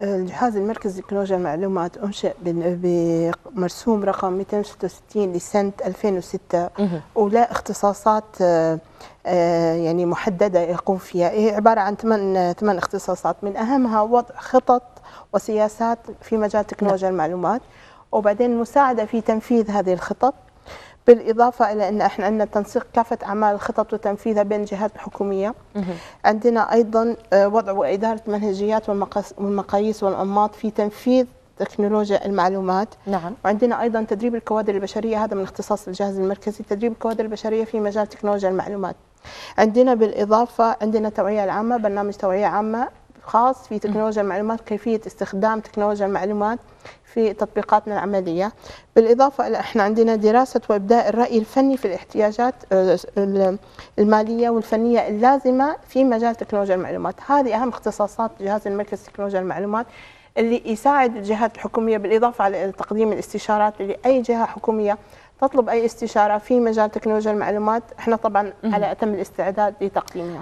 الجهاز المركزي لتكنولوجيا المعلومات أنشئ بمرسوم رقم 266 لسنة 2006 ولا اختصاصات يعني محددة يقوم فيها. هي عبارة عن 8 اختصاصات، من أهمها وضع خطط وسياسات في مجال تكنولوجيا المعلومات، وبعدين مساعدة في تنفيذ هذه الخطط، بالإضافة إلى أن احنا عندنا تنسيق كافة أعمال الخطط وتنفيذها بين الجهات الحكومية. عندنا أيضا وضع وإدارة المنهجيات والمقاييس والأنماط في تنفيذ تكنولوجيا المعلومات. نعم. وعندنا أيضا تدريب الكوادر البشرية، هذا من اختصاص الجهاز المركزي، تدريب الكوادر البشرية في مجال تكنولوجيا المعلومات. عندنا بالإضافة عندنا توعية العامة، برنامج توعية عامة خاص في تكنولوجيا المعلومات، كيفية استخدام تكنولوجيا المعلومات في تطبيقاتنا العملية. بالإضافة إلى احنا عندنا دراسة وإبداء الرأي الفني في الاحتياجات المالية والفنية اللازمة في مجال تكنولوجيا المعلومات. هذه أهم اختصاصات جهاز المركز تكنولوجيا المعلومات اللي يساعد الجهات الحكومية، بالإضافة على تقديم الاستشارات لأي جهة حكومية تطلب أي استشارة في مجال تكنولوجيا المعلومات. احنا طبعا على أتم الاستعداد لتقديمها.